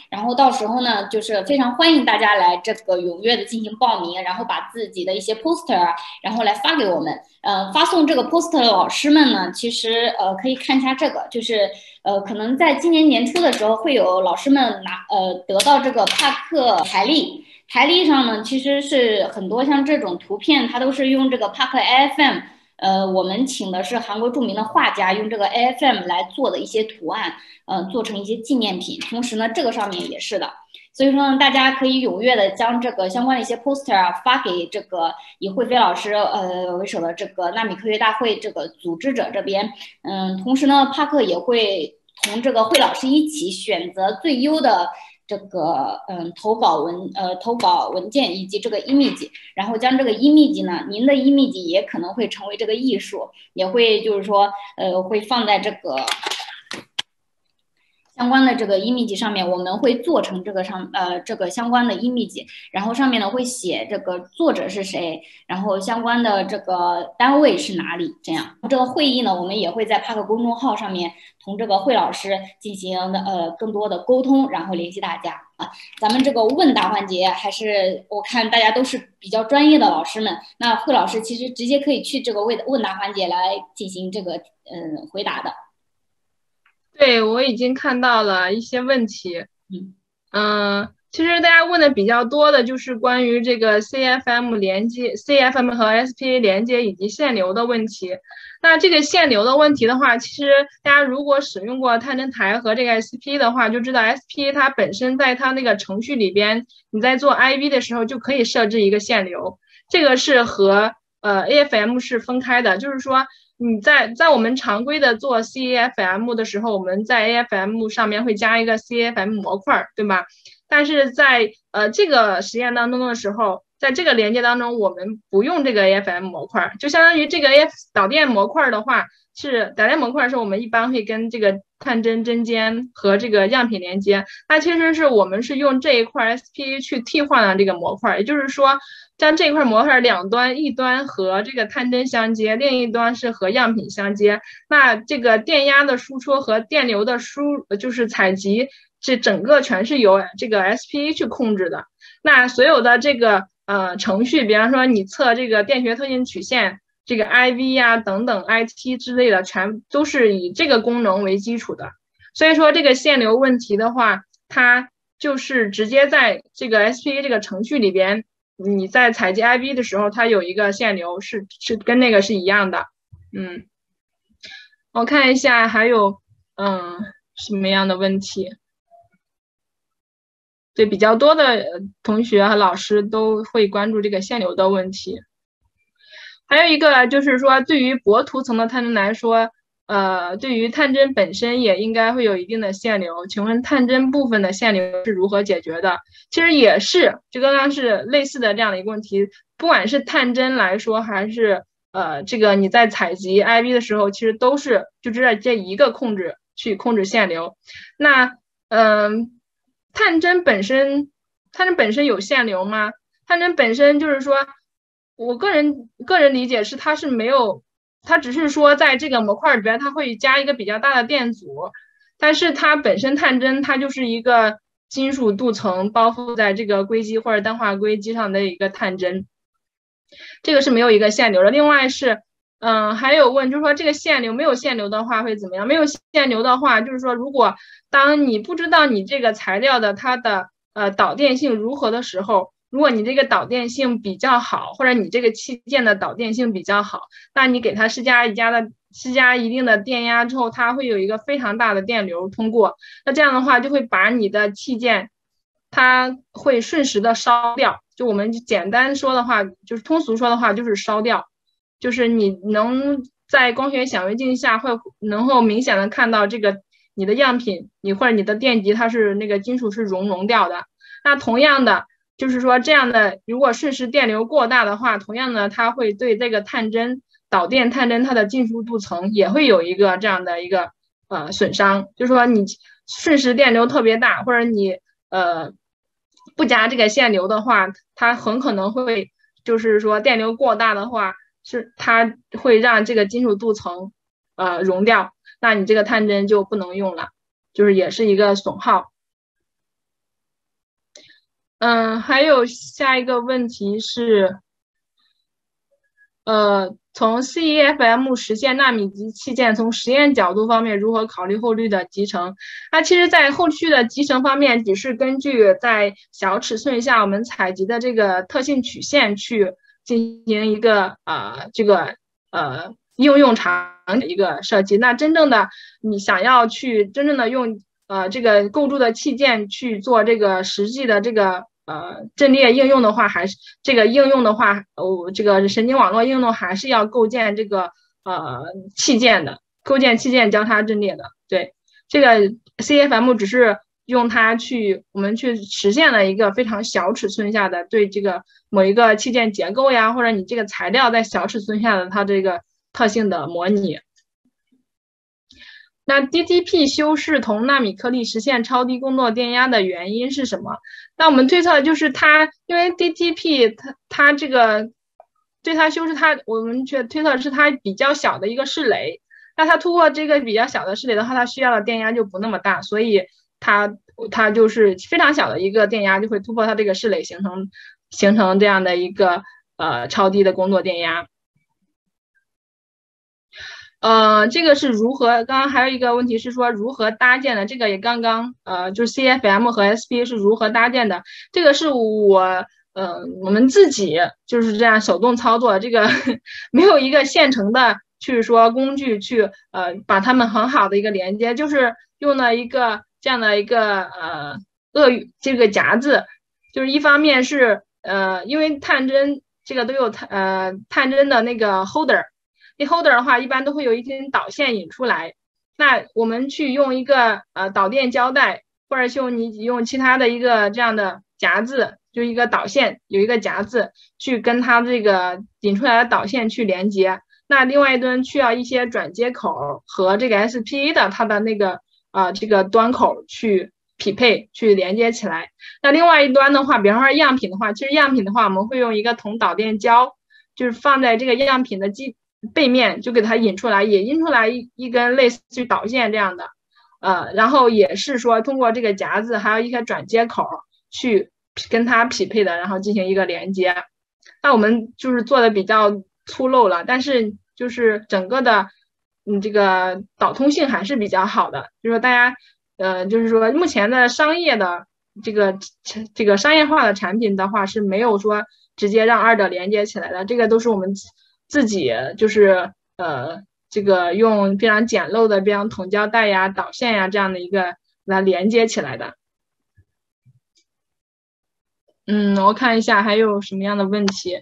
然后到时候呢，就是非常欢迎大家来这个踊跃的进行报名，然后把自己的一些 poster 啊，然后来发给我们。呃，发送这个 poster 的老师们呢，其实呃可以看一下这个，就是呃可能在今年年初的时候会有老师们拿呃得到这个帕克台历。台历上呢，其实是很多像这种图片，它都是用这个帕克 A F M， 呃，我们请的是韩国著名的画家，用这个 A F M 来做的一些图案，呃，做成一些纪念品。同时呢，这个上面也是的，所以说呢，大家可以踊跃的将这个相关的一些 poster 啊发给这个以慧飞老师呃为首的这个纳米科学大会这个组织者这边，嗯，同时呢，帕克也会同这个慧老师一起选择最优的。这个嗯投稿文呃投稿文件以及这个 image， 然后将这个 image 呢，您的 image 也可能会成为这个艺术，也会就是说呃会放在这个相关的这个 image 上面，我们会做成这个上呃这个相关的 image， 然后上面呢会写这个作者是谁，然后相关的这个单位是哪里，这样这个会议呢，我们也会在帕克公众号上面同这个慧老师进行呃更多的沟通，然后联系大家啊。咱们这个问答环节还是我看大家都是比较专业的老师们，那慧老师其实直接可以去这个问问答环节来进行这个嗯回答的。 对，我已经看到了一些问题。 嗯， 嗯，其实大家问的比较多的就是关于这个 C F M 连接、C F M 和 S P A 连接以及限流的问题。那这个限流的问题的话，其实大家如果使用过探针台和这个 S P A 的话，就知道 S P A 它本身在它那个程序里边，你在做 I V 的时候就可以设置一个限流，这个是和呃 A F M 是分开的，就是说。你在在我们常规的做 C F M 的时候，我们在 A F M 上面会加一个 C F M 模块，对吧？但是在呃这个实验当中的时候，在这个连接当中，我们不用这个 A F M 模块，就相当于这个 A F 导电模块的话，是导电模块是我们一般会跟这个探针针尖和这个样品连接，那其实是我们是用这一块 S P A 去替换了这个模块，也就是说。将这块模块两端，一端和这个探针相接，另一端是和样品相接。那这个电压的输出和电流的输，就是采集，这整个全是由这个 S P A 去控制的。那所有的这个呃程序，比方说你测这个电学特性曲线，这个 I V 呀、啊、等等 I T 之类的，全都是以这个功能为基础的。所以说这个限流问题的话，它就是直接在这个 S P A 这个程序里边。你在采集 I V 的时候，它有一个限流，是是跟那个是一样的。嗯，我看一下还有嗯什么样的问题？对，比较多的同学和老师都会关注这个限流的问题。还有一个就是说，对于薄涂层的探针来说，呃，对于探针本身也应该会有一定的限流。请问探针部分的限流是如何解决的？其实也是，这刚刚是类似的这样的一个问题。不管是探针来说，还是呃这个你在采集 I V 的时候，其实都是就这这一个控制去控制限流。那嗯、呃，探针本身，探针本身有限流吗？探针本身就是说，我个人个人理解是它是没有。它只是说在这个模块里边，它会加一个比较大的电阻，但是它本身探针它就是一个金属镀层包覆在这个硅基或者氮化硅基上的一个探针，这个是没有一个限流的。另外是，嗯、呃，还有问就是说这个限流没有限流的话会怎么样？没有限流的话，就是说如果当你不知道你这个材料的它的呃导电性如何的时候。如果你这个导电性比较好，或者你这个器件的导电性比较好，那你给它施加一加的施加一定的电压之后，它会有一个非常大的电流通过。那这样的话，就会把你的器件，它会瞬时的烧掉。就我们简单说的话，就是通俗说的话，就是烧掉。就是你能在光学显微镜下会能够明显的看到这个你的样品，你或者你的电极，它是那个金属是熔融掉的。那同样的。就是说，这样的如果瞬时电流过大的话，同样的它会对这个探针导电探针它的金属镀层也会有一个这样的一个呃损伤。就是说你瞬时电流特别大，或者你呃不加这个限流的话，它很可能会就是说电流过大的话，是它会让这个金属镀层呃熔掉，那你这个探针就不能用了，就是也是一个损耗。 嗯，还有下一个问题是，呃，从 C E F M 实现纳米级器件，从实验角度方面如何考虑后续的集成？那其实，在后续的集成方面，只是根据在小尺寸下我们采集的这个特性曲线去进行一个呃这个呃应用场景一个设计。那真正的你想要去真正的用呃这个构筑的器件去做这个实际的这个。呃，阵列应用的话，还是这个应用的话，哦，这个神经网络应用还是要构建这个呃器件的，构建器件交叉阵列的。对，这个 C F M 只是用它去我们去实现了一个非常小尺寸下的对这个某一个器件结构呀，或者你这个材料在小尺寸下的它这个特性的模拟。那 D T P 修饰同纳米颗粒实现超低工作电压的原因是什么？那我们推测就是它，因为 D T P 它它这个对它修饰它，我们却推测是它比较小的一个室垒。那它突破这个比较小的室垒的话，它需要的电压就不那么大，所以它它就是非常小的一个电压就会突破它这个室垒，形成形成这样的一个呃超低的工作电压。呃，这个是如何？刚刚还有一个问题是说如何搭建的，这个也刚刚呃，就是 C F M 和 S P A 是如何搭建的？这个是我呃我们自己就是这样手动操作，这个没有一个现成的去说工具去呃把它们很好的一个连接，就是用了一个这样的一个呃鳄鱼这个夹子，就是一方面是呃因为探针这个都有探呃探针的那个 holder。那 holder 的话，一般都会有一根导线引出来。那我们去用一个呃导电胶带，或者用你用其他的一个这样的夹子，就一个导线有一个夹子去跟它这个引出来的导线去连接。那另外一端需要一些转接口和这个 S P A 的它的那个呃这个端口去匹配去连接起来。那另外一端的话，比方说样品的话，其实样品的话，我们会用一个铜导电胶，就是放在这个样品的基背面就给它引出来，也引出来一一根类似于导线这样的，呃，然后也是说通过这个夹子还有一些转接口去跟它匹配的，然后进行一个连接。那我们就是做的比较粗陋了，但是就是整个的嗯这个导通性还是比较好的，就是说大家呃就是说目前的商业的这个这个商业化的产品的话是没有说直接让二者连接起来的，这个都是我们自己就是呃这个用非常简陋的这样铜胶带呀、导线呀这样的一个来连接起来的。嗯，我看一下还有什么样的问题。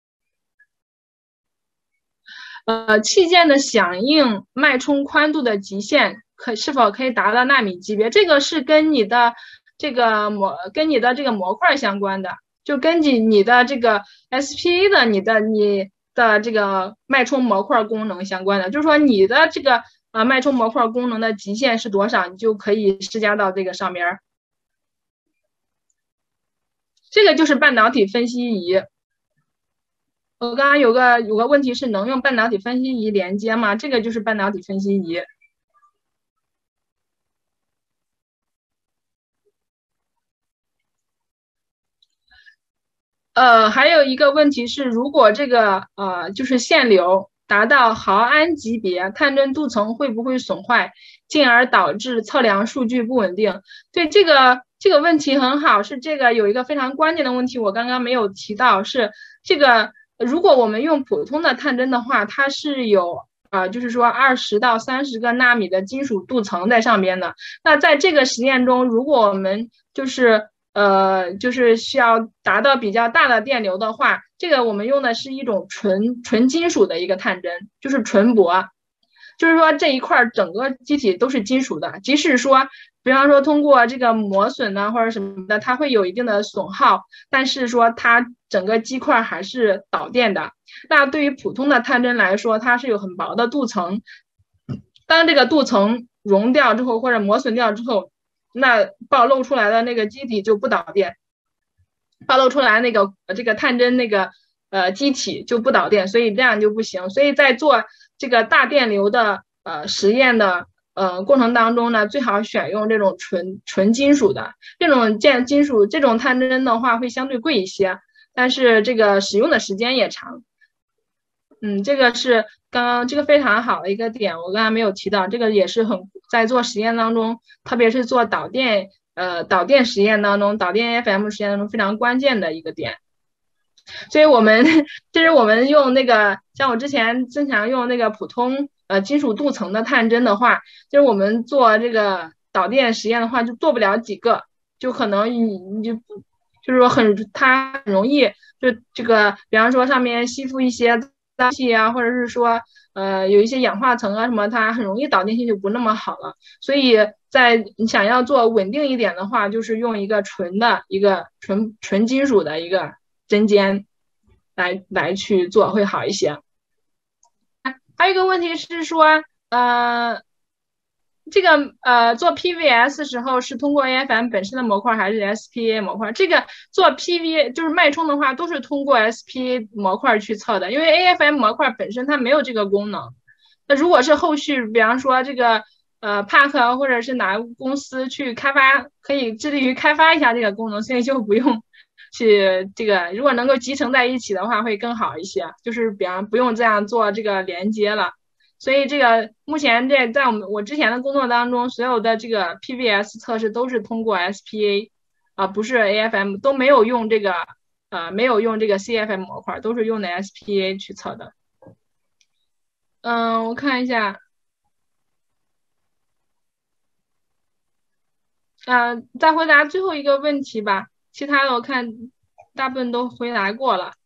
呃，器件的响应脉冲宽度的极限可是否可以达到纳米级别？这个是跟你的这个模跟你的这个模块相关的，就根据你的这个 S P A 的你的你的这个脉冲模块功能相关的，就是说你的这个呃脉冲模块功能的极限是多少，你就可以施加到这个上面。这个就是半导体分析仪。我刚刚有个有个问题是能用半导体分析仪连接吗？这个就是半导体分析仪。呃，还有一个问题是，如果这个呃就是线流达到毫安级别，探针镀层会不会损坏，进而导致测量数据不稳定？对，这个这个问题很好，是这个有一个非常关键的问题，我刚刚没有提到，是这个如果我们用普通的探针的话，它是有呃就是说二十到三十个纳米的金属镀层在上边的。那在这个实验中，如果我们就是呃，就是需要达到比较大的电流的话，这个我们用的是一种纯纯金属的一个探针，就是纯铂，就是说这一块整个机体都是金属的，即使说，比方说通过这个磨损呢或者什么的，它会有一定的损耗，但是说它整个基块还是导电的。那对于普通的探针来说，它是有很薄的镀层，当这个镀层熔掉之后或者磨损掉之后，那暴露出来的那个基体就不导电，暴露出来那个这个探针那个呃基体就不导电，所以这样就不行。所以在做这个大电流的呃实验的呃过程当中呢，最好选用这种纯纯金属的这种建金属这种探针的话会相对贵一些，但是这个使用的时间也长。嗯，这个是刚刚这个非常好的一个点，我刚才没有提到，这个也是很在做实验当中，特别是做导电呃导电实验当中，导电 F M 实验当中非常关键的一个点。所以我们其实我们用那个像我之前经常用那个普通呃金属镀层的探针的话，就是我们做这个导电实验的话，就做不了几个，就可能你你就就是说很它很容易就这个，比方说上面吸附一些脏气啊，或者是说呃有一些氧化层啊什么，它很容易导电性就不那么好了。所以在你想要做稳定一点的话，就是用一个纯的一个纯纯金属的一个针尖来来去做会好一些。还有一个问题是说，呃，这个呃做 P V S 时候是通过 A F M 本身的模块还是 S P A 模块？这个做 P V 就是脉冲的话，都是通过 S P A 模块去测的，因为 A F M 模块本身它没有这个功能。那如果是后续，比方说这个呃 Park 或者是哪个公司去开发，可以致力于开发一下这个功能，所以就不用去这个，如果能够集成在一起的话，会更好一些。就是比方不用这样做这个连接了。所以这个目前这在我们我之前的工作当中，所有的这个 P V S 测试都是通过 S P A 啊、呃，不是 A F M， 都没有用这个呃没有用这个 C F M 模块，都是用的 S P A 去测的。嗯，我看一下，嗯、呃，再回答最后一个问题吧，其他的我看大部分都回答过了。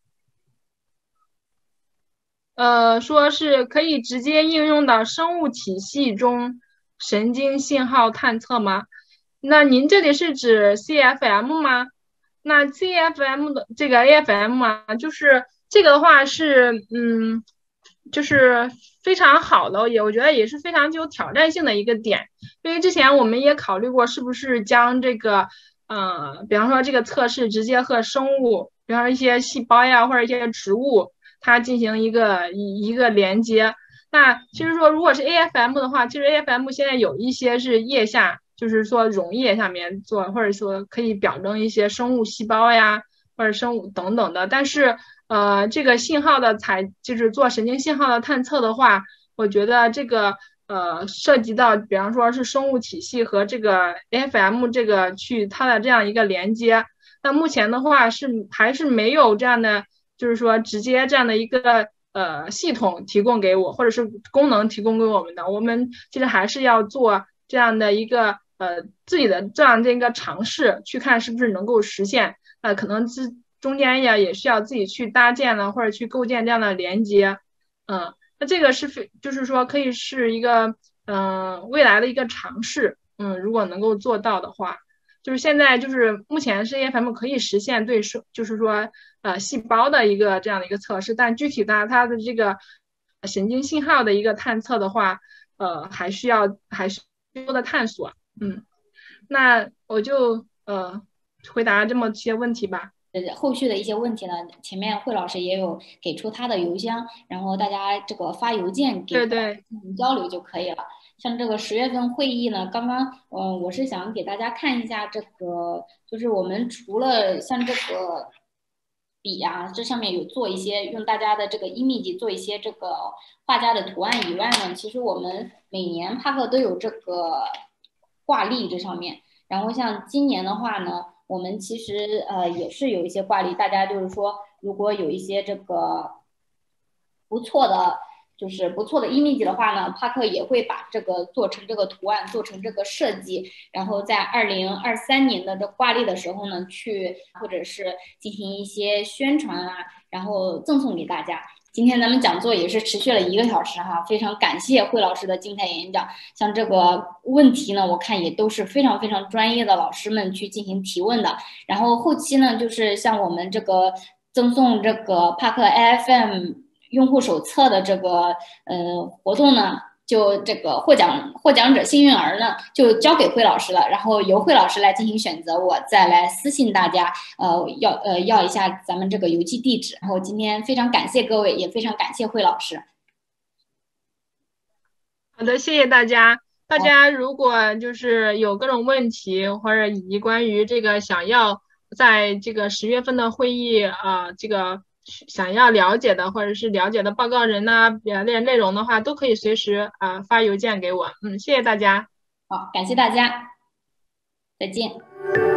呃，说是可以直接应用到生物体系中神经信号探测吗？那您这里是指 C F M 吗？那 C F M 的这个 A F M 啊，就是这个的话是，嗯，就是非常好的，也我觉得也是非常具有挑战性的一个点。因为之前我们也考虑过，是不是将这个，呃，比方说这个测试直接和生物，比方说一些细胞呀，或者一些植物。它进行一个一一个连接。那其实说，如果是 A F M 的话，其实 A F M 现在有一些是腋下，就是说溶液下面做，或者说可以表征一些生物细胞呀，或者生物等等的。但是呃，这个信号的采，就是做神经信号的探测的话，我觉得这个呃涉及到，比方说是生物体系和这个 A F M 这个去它的这样一个连接。那目前的话是还是没有这样的。就是说直接这样的一个呃系统提供给我，或者是功能提供给我们的，我们其实还是要做这样的一个呃自己的这样的一个尝试，去看是不是能够实现。呃，可能之中间呀也需要自己去搭建了，或者去构建这样的连接。嗯，那这个是非就是说可以是一个嗯、呃、未来的一个尝试。嗯，如果能够做到的话。就是现在就是目前是 A F M 可以实现对是就是说呃细胞的一个这样的一个测试，但具体的它的这个神经信号的一个探测的话，呃还需要还需要多的探索。嗯，那我就呃回答这么些问题吧。 呃，后续的一些问题呢，前面惠老师也有给出他的邮箱，然后大家这个发邮件给对对进行交流就可以了。像这个十月份会议呢，刚刚嗯、呃，我是想给大家看一下这个，就是我们除了像这个笔啊，这上面有做一些用大家的这个 image 做一些这个画家的图案以外呢，其实我们每年帕克都有这个挂历这上面。然后像今年的话呢，我们其实呃也是有一些挂历，大家就是说，如果有一些这个不错的，就是不错的 image 的话呢，帕克也会把这个做成这个图案，做成这个设计，然后在二零二三年的这挂历的时候呢，去或者是进行一些宣传啊，然后赠送给大家。今天咱们讲座也是持续了一个小时哈，非常感谢惠老师的精彩演讲。像这个问题呢，我看也都是非常非常专业的老师们去进行提问的。然后后期呢，就是像我们这个赠送这个帕克 A F M 用户手册的这个呃活动呢，就这个获奖获奖者幸运儿呢，就交给惠老师了，然后由惠老师来进行选择，我再来私信大家，呃，要呃要一下咱们这个邮寄地址。然后今天非常感谢各位，也非常感谢惠老师。 好的，谢谢大家。 大家如果就是有各种问题，或者以及关于这个想要在这个十月份的会议啊、呃，这个想要了解的，或者是了解的报告人呐、呃，内内容的话，都可以随时啊、呃、发邮件给我。嗯，谢谢大家。 好，感谢大家，再见。